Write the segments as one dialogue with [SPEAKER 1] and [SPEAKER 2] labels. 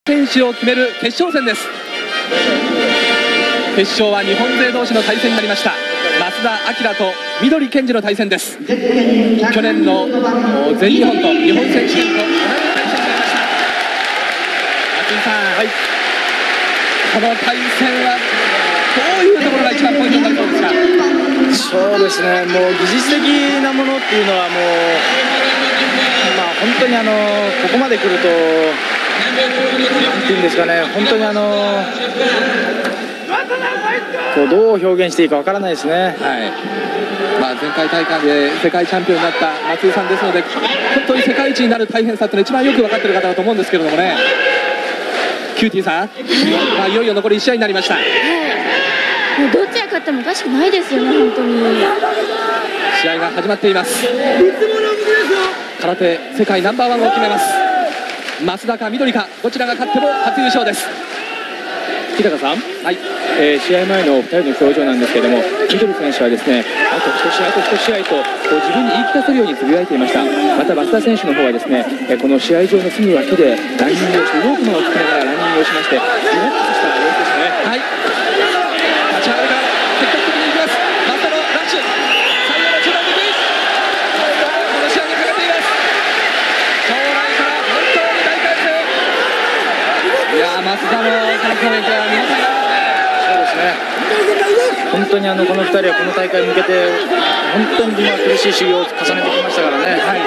[SPEAKER 1] 選手を決める決勝戦です。決勝は日本勢同士の対戦になりました。増田明と緑健二の対戦です。去年の全日本と日本選手権と同じ対戦になりました。松井さん、はい、この対戦はどういうところが一番ポイントになりそうですか？
[SPEAKER 2] そうですね、もう技術的なものっていうのはもう、本当にここまで来るとなんていうんですかね、本当にこうどう表現していいかわからないですね。
[SPEAKER 1] はい、前回大会で世界チャンピオンになった松井さんですので、本当に世界一になる大変さってのは一番よく分かっている方だと思うんですけれどもね。キューティーさん、いよいよ残り1試合になりました。
[SPEAKER 3] もうどっちが勝ってもおかしくないですよね、本当に。
[SPEAKER 1] 試合が始まっています。空手世界ナンバーワンを決めます。増田か緑か、どちらが勝っても初優勝です。
[SPEAKER 2] 日高さん、
[SPEAKER 1] はい、
[SPEAKER 2] 試合前の2人の表情なんですけれども、緑選手はですね、あと1試合、あと1試合と自分に言い聞かせるようにつぶやいていました。また増田選手の方はですね、この試合場のすぐ脇でランニングをして、動くものをつけながらランニングをしまして、リラックスした様子ですね。
[SPEAKER 1] はい、立ち上がりから積極的にいきます。増田のラッシュ、最後の中段的この試合にかけています。将来から本当に大歓声。いや、増田のこの攻撃は見応えがありますね。
[SPEAKER 2] そうですね、本当にこの2人はこの大会に向けて本当に苦しい修行を重ねてきましたからね、はい、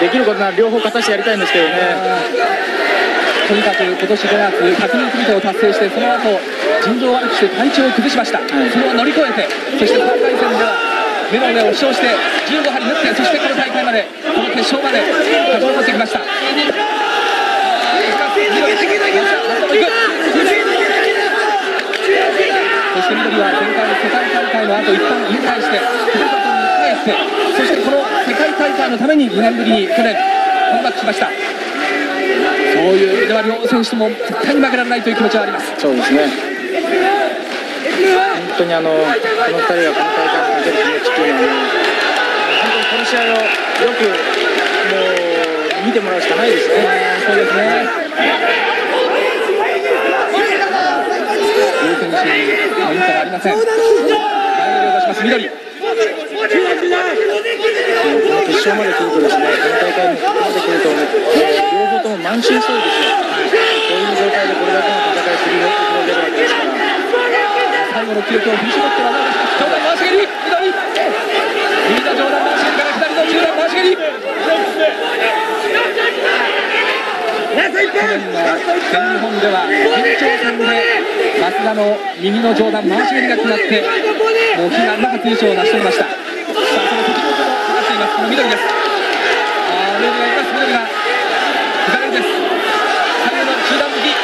[SPEAKER 2] できることなら両方勝たせてやりたいんですけどね。
[SPEAKER 1] とにかく今年5月100人組手を達成して、その後腎臓を悪くして体調を崩しました。それを乗り越えて、そして3回戦では目の上を負傷して15針縫って、そしてこの大会まで、この決勝まで勝ち残ってきました。そして緑は前回の世界大会の後一旦引退してふるさとに帰って、そしてこの世界大会のために2年ぶりに去年カムバックしました。そういう意味では両選手とも絶対に負けられないという気持ちはあります。
[SPEAKER 2] そうですね、本当にこの2人がこの大会にかける気持ちっていうのは、本当にこの試合をよくもう見てもらうしかないですね。
[SPEAKER 1] そうですね、両選手にポイントがありません。前乗りを出します緑。
[SPEAKER 2] 決勝まで来るとですね、この大会にここまで来ると両方とも満身創痍ですよ。そういう状態でこれだけの戦いを繰り広げるわけですから、
[SPEAKER 1] 最後の記録を振り絞っては上段回し蹴り、緑右の上段回し蹴りから左の中段回し蹴り。去年の全日本では延長戦で増田の右の上段回し蹴りが決まって、もう悲願の初優勝を成し遂げました。さあ、その責任をかかっていますこの緑です。緑がいます。緑が左です。左の中段突き、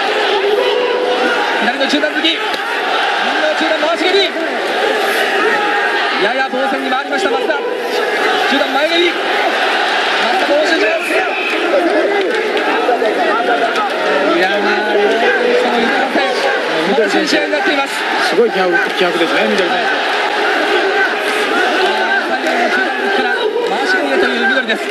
[SPEAKER 1] 左の中段突き、右の中段回し蹴り、やや防戦に回りました増田。中段前蹴り、増田防戦します。いや、緑選手試合になっています。
[SPEAKER 2] すごい気迫ですね、緑選手。最後の中段突きから
[SPEAKER 1] 回し蹴りへという緑です。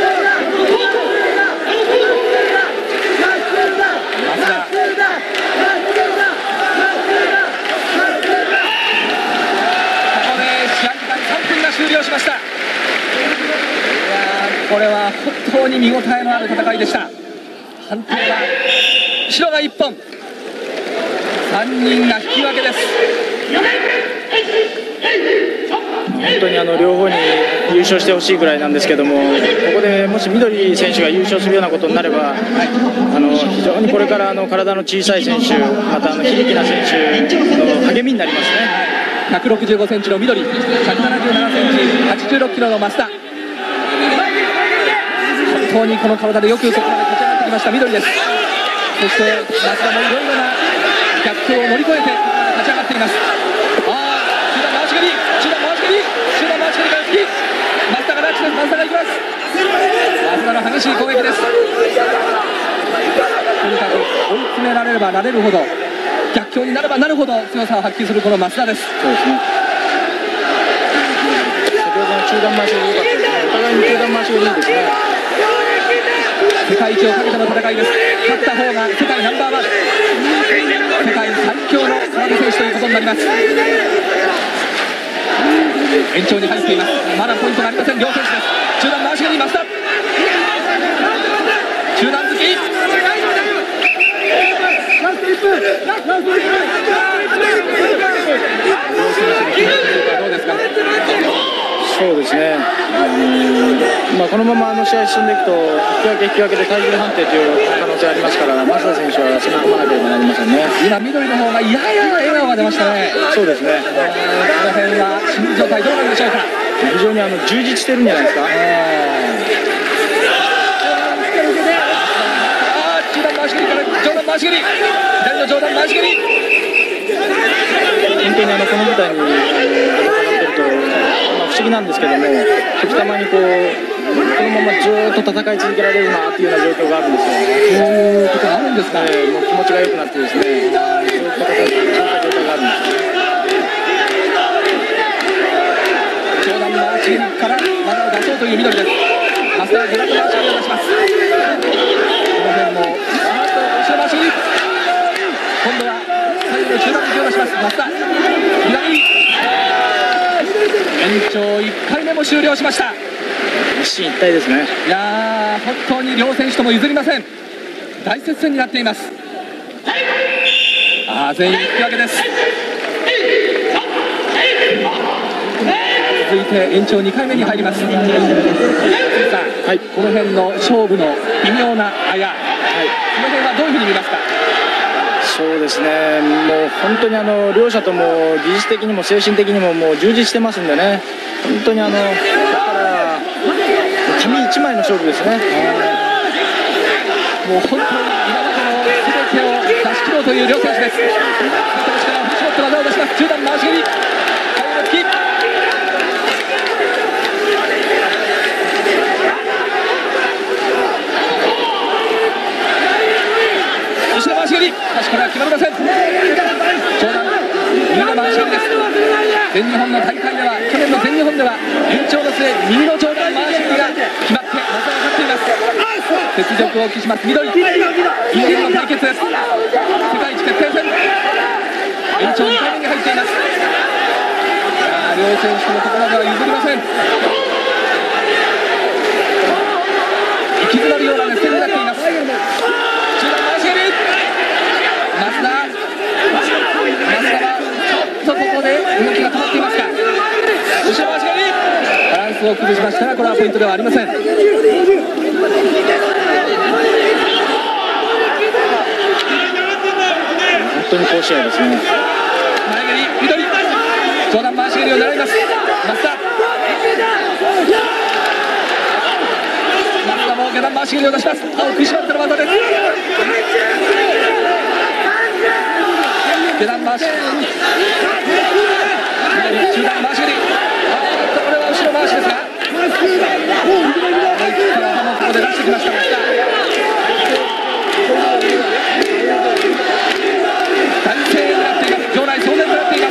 [SPEAKER 1] 終了しました。いや、これは本当に見応えのある戦いでした。判定は白が1本、3人が引き分けです。
[SPEAKER 2] 本当に両方に優勝してほしいぐらいなんですけども、ここでもし緑選手が優勝するようなことになれば、非常にこれから体の小さい選手、また非力な選手の励みになりますね。
[SPEAKER 1] 165センチの緑、177センチ、86キロの増田。本当にこの体でよくここまで勝ち上がってきました緑です。そして増田もいろいろな逆境を乗り越えてここまで勝ち上がっています。中段回し蹴り、中段回し蹴り、中段回し蹴りから突き、増田がラッチです。増田がいきます。増田の激しい攻撃です。とにかく追い詰められればなれるほど、逆境になればなるほど強さを発揮するこの増田です。
[SPEAKER 2] そうですね、先ほどの中段回しが良かったですね。お互いに中段回しがいいですね。
[SPEAKER 1] 世界一をかけての戦いです。勝った方が世界ナンバーワン、世界最強の空手選手ということになります。延長に入っています。まだポイントがありません両選手です。中段回し蹴り、増田中段突き、どうですか。
[SPEAKER 4] そうですね、このまま試合進んでいくと引き分けで体重判定という可能性ありますから、増田選手は攻め込まなければなりませんね。
[SPEAKER 1] 今緑の方がやや笑顔が出ましたね。
[SPEAKER 4] そうですね、
[SPEAKER 1] この辺は心理状態どうなんでしょうか。
[SPEAKER 4] 非常に充実してるんじゃないですか。
[SPEAKER 1] 中段回し蹴りから上段回し蹴り、左の上段回し蹴り。
[SPEAKER 4] 本当にこの舞台に戦ってると、不思議なんですけども、時たまにこのままずっと戦い続けられるなっていうような状況があるんですよ。
[SPEAKER 1] そういうことがあるんですか。
[SPEAKER 4] もう気持ちが良くなってですね、そういった状態があるんです。
[SPEAKER 1] 上段回し蹴りから技を出そうという緑です。マスター下段の回し蹴りを出します。この辺も後ろ回し蹴り、今度は最後の中段突きを出します。マスター左、延長1回目も終了しました。
[SPEAKER 4] 一進一退ですね。
[SPEAKER 1] いやー、本当に両選手とも譲りません。大接戦になっています。全員引き分けです。続いて延長2回目に入ります。さあ、はい、この辺の勝負の微妙なあや、この辺はどういうふうに見ますか。
[SPEAKER 4] そうですね、もう本当に両者とも技術的にも精神的にももう充実してますんでね、本当にだから紙一枚の勝負ですね。
[SPEAKER 1] もう本当に今までの全てを出し切ろうという両選手です。全ての力を振り絞って技を出します。中段回し蹴り、最後の突き、後ろ回し蹴り、しかしこれは決まりません。上段右の回し蹴りです。全日本の大会では、去年の全日本では延長の末右の上段回し蹴りが決まって技が勝っています。雪辱を期します緑、右の対決です。世界一決定戦、延長2回目に入っています。両選手とのところでは譲りません。息詰まるような熱戦になっています。中段回し蹴り、増田はちょっとここで動きが止まっていますが、後ろ回し蹴り、バランスを崩しましたが、これはポイントではありません。
[SPEAKER 4] 本当に好試合ですね。
[SPEAKER 1] 前蹴り緑、上段回し蹴りを狙います。増田も下段回し蹴りを出します。歯を食いしばっての技です。下段回し、中段回し蹴り、これは後ろ回しですが、歯もここで出してきました。大声援になっています。場内騒然となっています。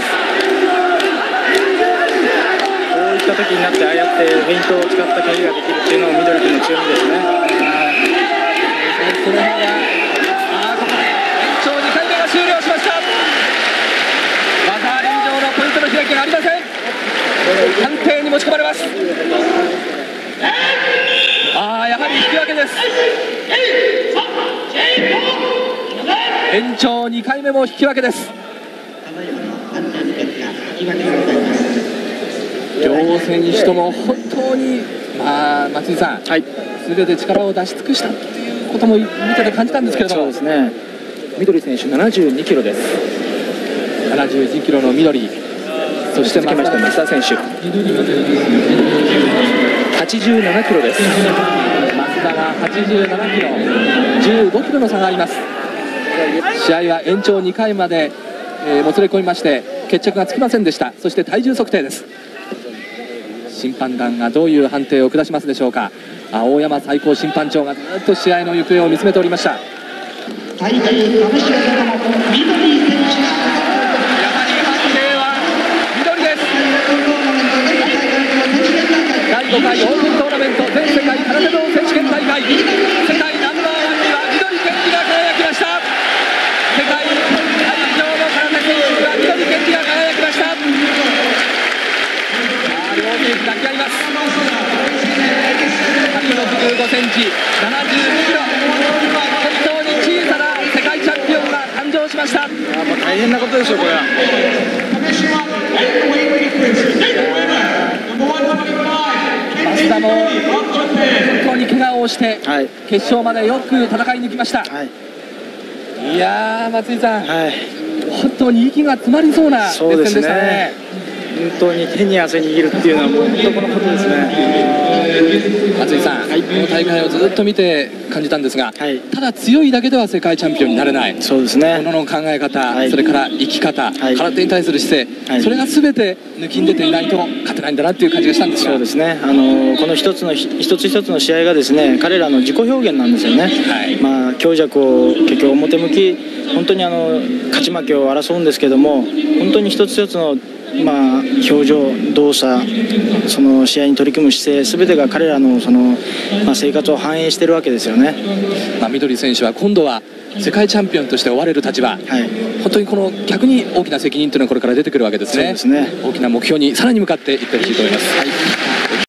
[SPEAKER 4] こういった時になってああやってフェイントを使った蹴りができるっていうのは緑君の強みですね。
[SPEAKER 1] その方がここで延長2回目が終了しました。技あり以上のポイントの開きがありません。判定に持ち込まれます。やはり引き分けです。延長2回目も引き分けです。両選手とも本当に、松井さん、全て力を出し尽くしたということも見てて感じたんですけれども。
[SPEAKER 2] そうですね、緑選手72キロです。
[SPEAKER 1] 72キロの緑、そして
[SPEAKER 2] 続きまして増田選手87キロです。
[SPEAKER 1] 増田が87キロ、15キロの差があります。試合は延長2回まで、もつれ込みまして決着がつきませんでした。そして体重測定です。審判団がどういう判定を下しますでしょうか。大山最高審判長がずっと試合の行方を見つめておりました。やはり判定は緑です。第5回オープントーナメント全世界空手道選手権大会、世界ナン
[SPEAKER 4] 変なことですよこれは。
[SPEAKER 1] 増田も本当に怪我をして
[SPEAKER 4] はい
[SPEAKER 1] 決勝までよく戦い抜きました。
[SPEAKER 4] はい
[SPEAKER 1] いやー松井さん、
[SPEAKER 4] はい、
[SPEAKER 1] 本当に息が詰まりそうな熱
[SPEAKER 4] そうです
[SPEAKER 1] 戦でしたね。
[SPEAKER 4] ね。本当に手に汗握るっていうのはもう本当このことですね。
[SPEAKER 1] 松井さん、この大会をずっと見て感じたんですが、
[SPEAKER 4] はい
[SPEAKER 1] ただ強いだけでは世界チャンピオンになれない。
[SPEAKER 4] そうですね。
[SPEAKER 1] ものの考え方、
[SPEAKER 4] はい
[SPEAKER 1] それから生き方、
[SPEAKER 4] はい
[SPEAKER 1] 空手に対する姿勢、
[SPEAKER 4] はい
[SPEAKER 1] それが全て抜きん出ていないと勝てないんだなっていう感じがしたんですが、
[SPEAKER 4] そうですね。この一つ一つの試合がですね、彼らの自己表現なんですよね。
[SPEAKER 1] はい
[SPEAKER 4] まあ強弱を結局表向き本当に勝ち負けを争うんですけども、本当に一つ一つのまあ表情、動作、その試合に取り組む姿勢、すべてが彼らのそのまあ生活を反映しているわけですよね。
[SPEAKER 1] まあ、緑選手は今度は世界チャンピオンとして追われる立場、
[SPEAKER 4] はい。
[SPEAKER 1] 本当にこの逆に大きな責任というのはこれから出てくるわけですね。
[SPEAKER 4] そうですね。
[SPEAKER 1] 大きな目標にさらに向かっていってほしいと思います。